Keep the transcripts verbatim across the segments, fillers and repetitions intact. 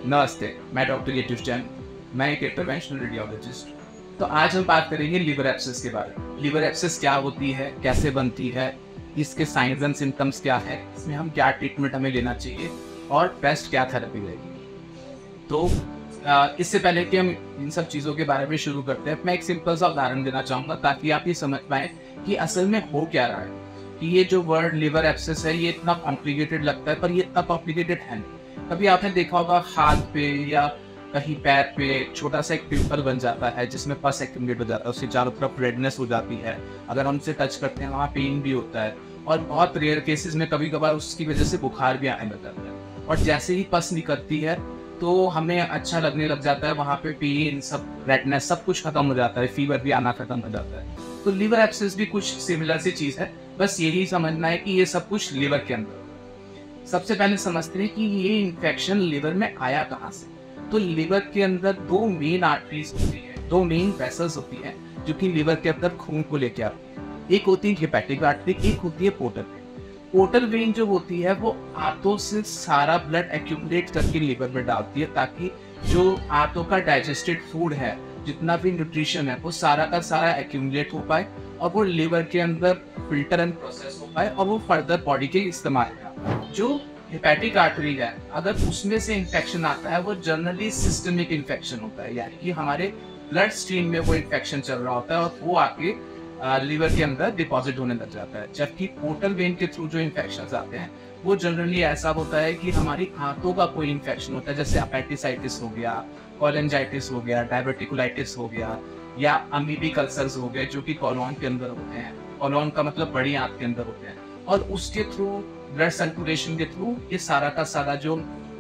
नमस्ते, मैं डॉक्टर यतीश जैन। मैं एक इंटरवेंशनल रेडियोलॉजिस्ट। तो आज हम बात करेंगे लिवर एब्सेस के बारे में। लिवर एब्सेस क्या होती है, कैसे बनती है, इसके साइंस एंड सिम्टम्स क्या है, इसमें हम क्या ट्रीटमेंट हमें लेना चाहिए और बेस्ट क्या थेरेपी रहेगी। तो आ, इससे पहले कि हम इन सब चीज़ों के बारे में शुरू करते हैं, मैं एक सिंपल सा उदाहरण देना चाहूँगा ताकि आप ये समझ पाएँ कि असल में हो क्या रहा है। कि ये जो वर्ड लिवर एब्सेस है, ये इतना कॉम्प्लिकेटेड लगता है, पर ये इतना कॉम्प्लिकेटेड है नहीं। कभी आपने देखा होगा हाथ पे या कहीं पैर पे छोटा सा एक पिंपल बन जाता है जिसमें पस एक्यूमुलेट हो जाता है, उसकी चारों तरफ रेडनेस हो जाती है। अगर हम उनसे टच करते हैं वहाँ पेन भी होता है और बहुत रेयर केसेस में कभी कभार उसकी वजह से बुखार भी आने लग जाता है। और जैसे ही पस निकलती है तो हमें अच्छा लगने लग जाता है, वहाँ पे पेन, सब रेडनेस, सब कुछ खत्म हो जाता है, फीवर भी आना खत्म हो जाता है। तो लिवर एब्सेस भी कुछ सिमिलर सी चीज़ है, बस यही समझना है कि ये सब कुछ लिवर के अंदर। सबसे पहले समझते हैं कि ये इन्फेक्शन लिवर में आया कहाँ से। तो लिवर के अंदर दो मेन आर्टरीज होती है, दो मेन वेसल्स होती हैं जो कि लिवर के अंदर खून को लेके आती है। एक होती है हेपेटिक आर्टरी, एक होती है पोर्टल वेन। पोर्टल वेन जो होती है वो आंतों से सारा ब्लड एक्यूमुलेट करके लिवर में डालती है ताकि जो आंतों का डाइजेस्टेड फूड है, जितना भी न्यूट्रिशन है, वो सारा का सारा एक्यूमुलेट हो पाए और वो लिवर के अंदर फिल्टर एंड प्रोसेस हो पाए और वो फर्दर बॉडी के इस्तेमाल में। जो हेपेटिक आर्टरी है, अगर उसमें से इन्फेक्शन आता है वो जनरली सिस्टमिक इन्फेक्शन होता है, यानी कि हमारे ब्लड स्ट्रीम में वो इन्फेक्शन चल रहा होता है और वो आके लिवर के अंदर डिपॉजिट होने लग जाता है। जबकि पोर्टल वेन के थ्रू जो इन्फेक्शन आते हैं वो जनरली ऐसा होता है कि हमारी आंतों का कोई इन्फेक्शन होता है, जैसे अपेटिसाइटिस हो गया, कोलेंजाइटिस हो गया, डायबिटिकुलाइटिस हो गया या अमीबिक अल्सर्स हो गए जो कि कॉलोन के अंदर होते हैं। कॉलोन का मतलब बड़ी आंत के अंदर होते हैं और उसके थ्रू ब्लड सर्कुलेशन के थ्रू ये सारा का सारा जो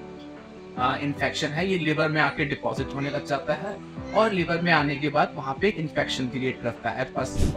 इन्फेक्शन है ये लिवर में आके डिपॉजिट होने लग जाता है और लिवर में आने के बाद वहां पे इन्फेक्शन क्रिएट करता है।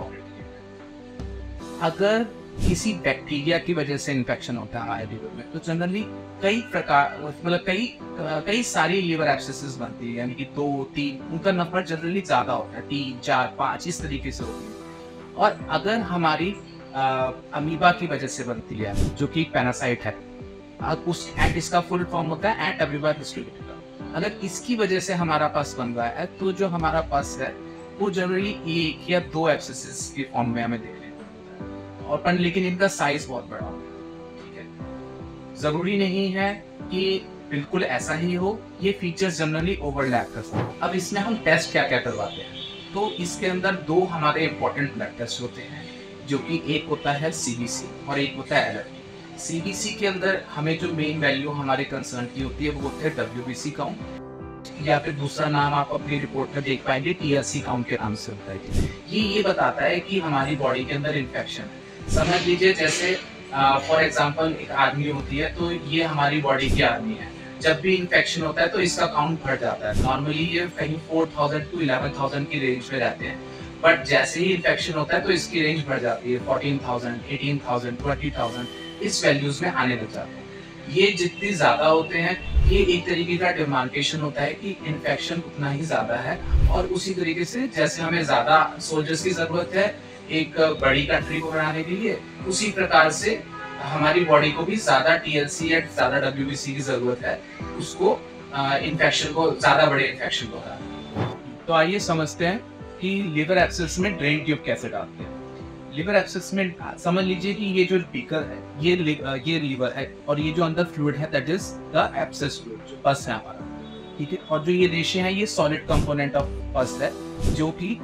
अगर किसी बैक्टीरिया की वजह से इन्फेक्शन होता है हमारे लिवर में तो जनरली कई प्रकार मतलब कई कई सारी लिवर एब्सेसेस बनती है, यानी कि दो तीन, उनका नंबर जनरली ज्यादा होता है, तीन चार पाँच इस तरीके से होती है। और अगर हमारी अमीबा की वजह से बनती है जो कि पैरासाइट है, उस इसका फुल फॉर्म होता है एंट अमीबा डिस्ट्रीब्यूटर। अगर इसकी वजह से हमारा पस बन रहा है तो जो हमारा पस है वो जनरली एक या दो एब्सेसेस के फॉर्म में हमें देखने को मिलता है और पर लेकिन इनका साइज बहुत बड़ा होता है। ठीक है, जरूरी नहीं है कि बिल्कुल ऐसा ही हो, ये फीचर्स जनरली ओवरलैप करते हैं। अब इसमें हम टेस्ट क्या क्या करवाते हैं, तो इसके अंदर दो हमारे इंपॉर्टेंट ब्लड टेस्ट होते हैं जो कि एक होता है सीबीसी और एक होता है एलएफटी। सीबीसी के अंदर हमें जो मेन वैल्यू हमारे कंसर्न की होती है वो होता है डब्ल्यूबीसी काउंट, या फिर दूसरा नाम आप अपनी रिपोर्ट में देख पाएंगे टीएलसी काउंट के नाम से होता है। ये ये बताता है कि हमारी बॉडी के अंदर इन्फेक्शन है। समझ लीजिए जैसे फॉर एग्जाम्पल एक आर्मी होती है तो ये हमारी बॉडी की आर्मी है। जब भी इन्फेक्शन होता है तो इसका काउंट बढ़ जाता है। नॉर्मली ये कहीं four thousand to eleven thousand की रेंज में रहते हैं, बट जैसे ही इन्फेक्शन होता है तो इसकी रेंज बढ़ जाती है, fourteen thousand, eighteen thousand, twenty thousand इस वैल्यूज में आने लग जाते हैं। ये जितने ज्यादा होते हैं ये एक तरीके का डिमार्केशन होता है कि इन्फेक्शन उतना ही ज्यादा है और उसी तरीके से जैसे हमें ज्यादा सोल्जर्स की जरूरत है एक बड़ी कंट्री को बनाने के लिए, उसी प्रकार से हमारी बॉडी को भी ज्यादा टीएलसी या ज्यादा डब्ल्यूबीसी की जरूरत है, उसको इन्फेक्शन को ज्यादा बड़े इन्फेक्शन को हराने। तो आइए समझते हैं कि लिवर एब्सेस में ड्रेन ट्यूब कैसे डालते हैं। लिवर एब्सेस में समझ लीजिए कि ये जो बीकर है ये ये लीवर है और ये जो अंदर फ्लूइड है that is the abscess fluid, जो पस है हमारा। ठीक है, और जो ये रेशे हैं ये सॉलिड कंपोनेंट ऑफ पस है जो कि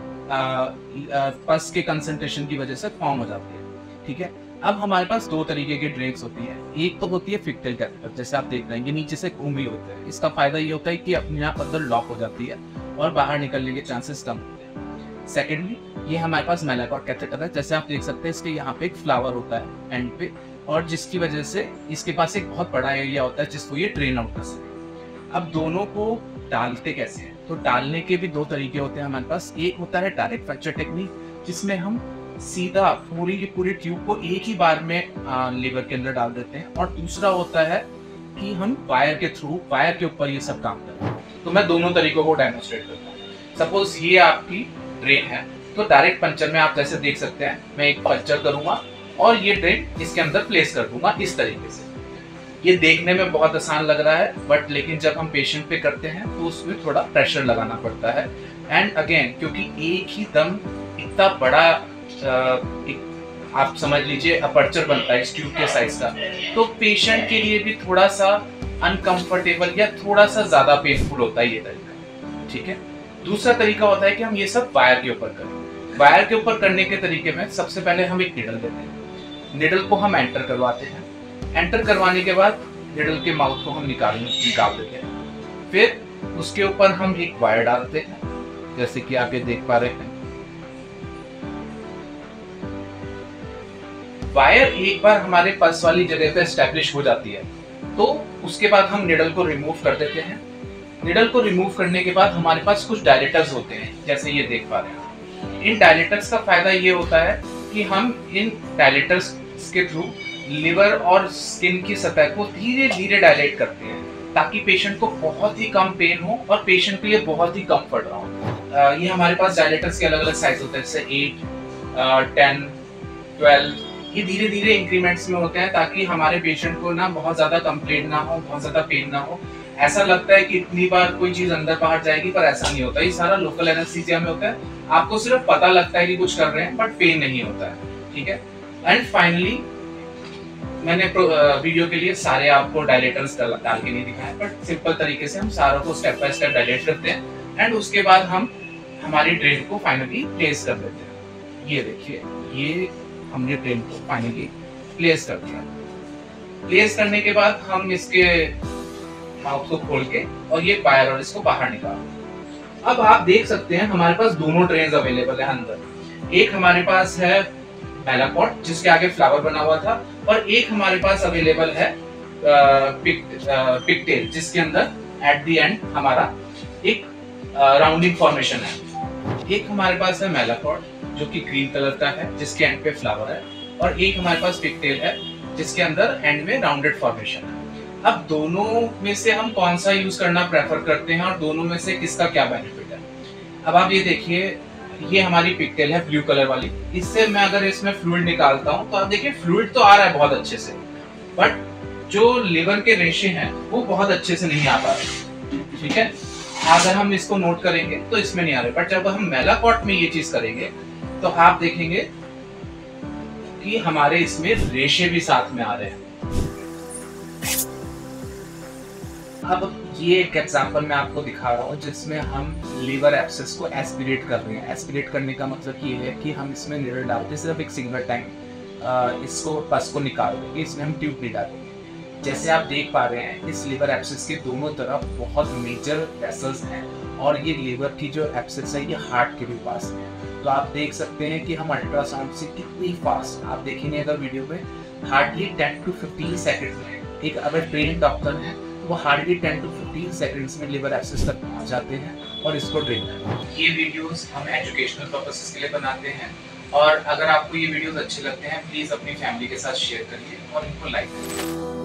पस के कंसंट्रेशन की वजह से फॉर्म हो जाती है। ठीक है, अब हमारे पास दो तरीके के ड्रेन्स होती है। एक तो होती है फिक्टल कैथेटर, जैसे आप देख रहे हैं ये नीचे से घूम रही होते हैं। इसका फायदा ये होता है कि अपने आप अंदर लॉक हो जाती है और बाहर निकलने के चांसेस कम होते हैं। सेकेंडली ये हमारे पास मेलाकॉट कैथेटर है, जैसे आप देख सकते हैं इसके यहाँ पे एक फ्लावर होता है एंड पे, और जिसकी वजह से इसके पास एक बहुत बड़ा एरिया होता है जिसको ये ड्रेन आउट कर सके। अब दोनों को डालते कैसे हैं, तो डालने के भी दो तरीके होते हैं हमारे पास। एक होता है डायरेक्ट फ्रैक्चर टेक्निक जिसमें हम सीधा पूरी की पूरी ट्यूब को एक ही बार में आ, लिवर के अंदर डाल देते हैं, और दूसरा होता है कि हम वायर के थ्रू वायर के ऊपर ये सब काम करते हैं। तो मैं दोनों तरीकों को डेमोन्स्ट्रेट करता हूँ। सपोज ये आपकी ड्रेन है तो डायरेक्ट पंचर में आप जैसे देख सकते हैं मैं एक पंचर करूंगा और ये ड्रेन इसके अंदर प्लेस कर दूंगा इस तरीके से। ये देखने में बहुत आसान लग रहा है, बट लेकिन जब हम पेशेंट पे करते हैं तो उसमें थोड़ा प्रेशर लगाना पड़ता है। एंड अगेन क्योंकि एक ही दम इतना बड़ा एक आप समझ लीजिए अपर्चर बनता है इस ट्यूब के साइज का, तो पेशेंट के लिए भी थोड़ा सा अनकंफर्टेबल या थोड़ा सा ज्यादा पेनफुल होता है ये तरीका, ठीक है। दूसरा तरीका होता है कि हम ये सब वायर के ऊपर करें। वायर के ऊपर करने के तरीके में सबसे पहले हम एक निडल देते हैं, निडल को हम एंटर करवाते हैं, एंटर करवाने के बाद निडल के माउथ को हम निकाल निकाल देते हैं, फिर उसके ऊपर हम एक वायर डालते हैं जैसे कि आप ये देख पा रहे हैं। वायर एक बार हमारे पल्स वाली जगह पे एस्टेब्लिश हो जाती है तो उसके बाद हम निडल को रिमूव कर देते हैं। निडल को रिमूव करने के बाद हमारे पास कुछ डायलेटर्स होते हैं जैसे ये देख पा रहे हैं। इन डायलेटर्स का फायदा ये होता है कि हम इन डायलेटर्स के थ्रू लिवर और स्किन की सतह को धीरे धीरे डायलेट करते हैं ताकि पेशेंट को बहुत ही कम पेन हो और पेशेंट के लिए बहुत ही कम्फर्ट हो। ये हमारे पास डायलेटर्स के अलग अलग साइज होते हैं जैसे एट, टेन, ट्वेल्व, ये धीरे धीरे इंक्रीमेंट्स में होते हैं ताकि हमारे पेशेंट को ना बहुत ज्यादा कंप्लेंट ना हो, बहुत ज्यादा पेन ना हो। ऐसा लगता है कि इतनी बार कोई चीज अंदर बाहर जाएगी, पर ऐसा नहीं होता। ये सारा लोकल एनेस्थीसिया में होता है, आपको सिर्फ पता लगता है कि कुछ कर रहे हैं बट पेन नहीं होता है, ठीक है। एंड फाइनली मैंने वीडियो के लिए सारे आपको डायलेटर्स डाल के नहीं दिखाए, बट सिंपल तरीके से हम सारों को स्टेप बाय स्टेप डायलेट करते हैं एंड उसके बाद हम हमारी ड्रेन को फाइनली प्लेस कर देते हैं। ये देखिए, ये हमने ड्रेन को फाइनली प्लेस कर दिया। प्लेस करने के बाद हम इसके माउथ को खोल के और ये वायर और इसको बाहर निकाल। अब आप देख सकते हैं हमारे पास दोनों ड्रेन्स अवेलेबल है अंदर। एक हमारे पास है मेलापॉट जिसके आगे फ्लावर बना हुआ था, और एक हमारे पास अवेलेबल है पिगटेल जिसके अंदर एट द एंड हमारा एक राउंडिंग फॉर्मेशन है। एक हमारे पास है मेलापॉट जो कि ग्रीन कलर का है जिसके एंड पे फ्लावर है, और एक हमारे पास पिगटेल है जिसके अंदर एंड में राउंडेड फॉर्मेशन है। अब दोनों में से हम कौन सा यूज करना प्रेफर करते हैं और दोनों में से किसका क्या बेनिफिट है। अब आप ये देखिए, ये हमारी पिगटेल है ब्लू कलर वाली। इससे मैं अगर इसमें फ्लूइड निकालता हूँ तो आप देखिए फ्लूइड तो आ रहा है बहुत अच्छे से, बट जो लिवर के रेशे हैं वो बहुत अच्छे से नहीं आ पा रहे, ठीक है। अगर हम इसको नोट करेंगे तो इसमें नहीं आ रहे, बट जब हम मेलापॉट में ये चीज करेंगे तो आप देखेंगे कि हमारे इसमें रेशे भी साथ में आ रहे हैं। अब ये एक एग्जांपल मैं आपको दिखा रहा हूँ जिसमें हम लीवर एब्सेस को एस्पिरेट कर रहे हैं। एस्पिरेट करने का मतलब ये है कि हम इसमें निडल डालते हैं सिर्फ एक सिंगल टाइम, इसको पस को निकाल देंगे, इसमें हम ट्यूब नहीं डालेंगे। जैसे आप देख पा रहे हैं इस लीवर एब्सेस के दोनों तरफ बहुत मेजर वेसल्स हैं, और ये लीवर की जो एब्सेस है ये हार्ट के भी पास है। तो आप देख सकते हैं कि हम अल्ट्रासाउंड से कितनी फास्ट, आप देखेंगे अगर वीडियो में, hardly ten to fifteen second में, एक अगर ट्रेन डॉक्टर है वो hardly ten to fifteen seconds में लिवर एब्सेस तक पहुंच जाते हैं और इसको ड्रेन करते हैं। ये वीडियोस हम एजुकेशनल पर्पसेस के लिए बनाते हैं, और अगर आपको ये वीडियोस अच्छे लगते हैं प्लीज़ अपनी फैमिली के साथ शेयर करिए और इनको लाइक करिए।